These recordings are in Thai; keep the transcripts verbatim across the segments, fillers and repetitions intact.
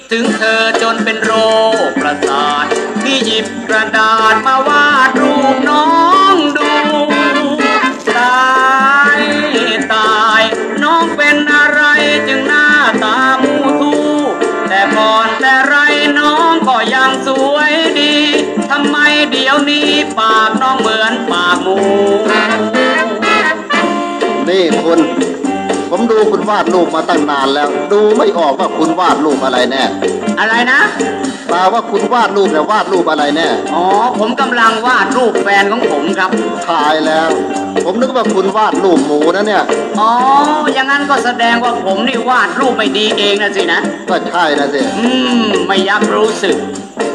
ถึงเธอจนเป็นโรคประสาทพี่หยิบกระดาษมาวาดรูปน้องดูตายตายน้องเป็นอะไรจึงหน้าตามูทูแต่ก่อนแต่ไรน้องก็ยังสวยดีทำไมเดี๋ยวนี้ปากน้องเหมือนปากหมูนี่คุณผมดูคุณวาดรูปมาตั้งนานแล้วดูไม่ออกว่าคุณวาดรูปอะไรแน่อะไรนะแปลว่าคุณวาดรูปเนี่ยวาดรูปอะไรแน่อ๋อผมกำลังวาดรูปแฟนของผมครับตายแล้วผมนึกว่าคุณวาดรูปหมูนะเนี่ยอ๋ออย่างนั้นก็แสดงว่าผมนี่วาดรูปไม่ดีเองนะสินะก็ใช่นะสิอืมไม่อยากรู้สึก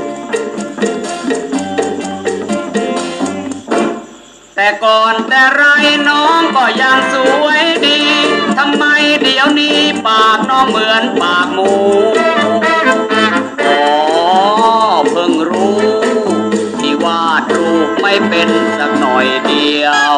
แต่ก่อนแต่ไรน้องก็ยังสวยดีทำไมเดี๋ยวนี้ปากน้องเหมือนปากหมูอ๋อเพิ่งรู้ที่วาดรูปไม่เป็นสักหน่อยเดียว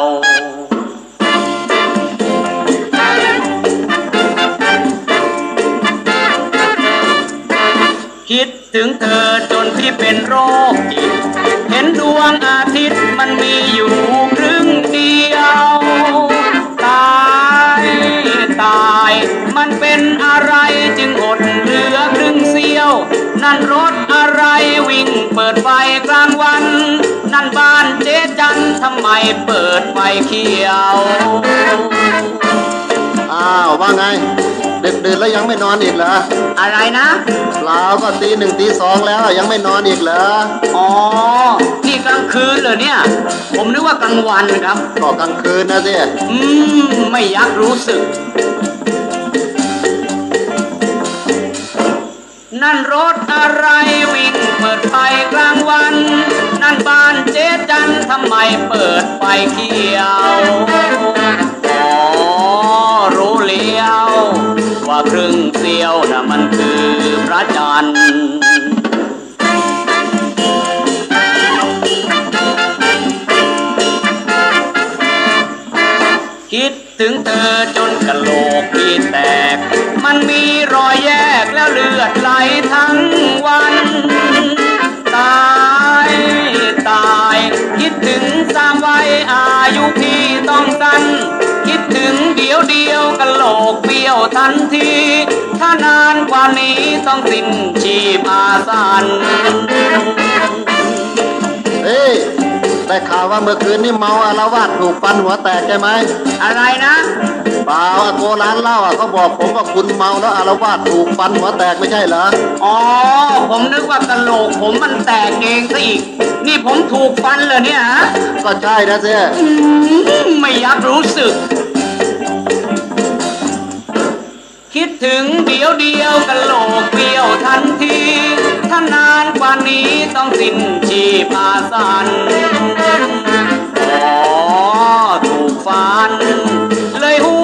คิดถึงเธอจนพี่เป็นโรคจิตเห็นดวงอาทิตย์มันมีอยู่ครึ่งเดียวตายตายมันเป็นอะไรจึงอดเหลือครึ่งเสี้ยวนั่นรถอะไรวิ่งเปิดไฟกลางวันนั่นบ้านเจ๊จันทำไมเปิดไฟเขียวอ้าวว่าไงดึกดื่นแล้วยังไม่นอนอีกเหรออะไรนะเราก็ตีหนึ่งตีสองแล้วยังไม่นอนอีกเหรออ๋อนี่กลางคืนเหรอเนี่ยผมนึกว่ากลางวันครับก็กลางคืนนะสิอืมไม่อยากรู้สึกนั่นรถอะไรวิ่งเปิดไฟกลางวันนั่นบ้านเจ๊จันทำไมเปิดไฟเขียวอ๋อรู้เลี้ยวว่าครึ่งเสี้ยวน่ะมันคือพระจันทร์คิดถึงเธอจนกะโหลกพี่แตกมันมีรอยแยกแล้วเลือดไหลทั้งวันตายตายคิดถึงสามวัยอายุพี่ต้องสั้นคิดถึงเดียวเดียวกะโหลกเบี้ยวทันทีถ้านานกว่านี้ต้องสิ้นชีพอาสันเฮ้ยได้ข่าวว่าเมื่อคืนนี่เมาอาละวาดถูกฟันหัวแตกใช่ไหมอะไรนะเปล่าอาโกร้านเหล้าอ่ะเขาบอกผมว่าคุณเมาแล้วอาละวาดถูกฟันหัวแตกไม่ใช่เหรออ๋อผมนึกว่ากะโหลกผมมันแตกเองซะอีกนี่ผมถูกฟันเลยเนี่ยฮะก็ใช่นะสิไม่อยากรู้สึกคิดถึงเดียวเดียวกะโหลกเบี้ยวทันทีถ้านานกว่านี้ต้องสิ้นชีพอาสันอ๋อถูกฟันเลยหั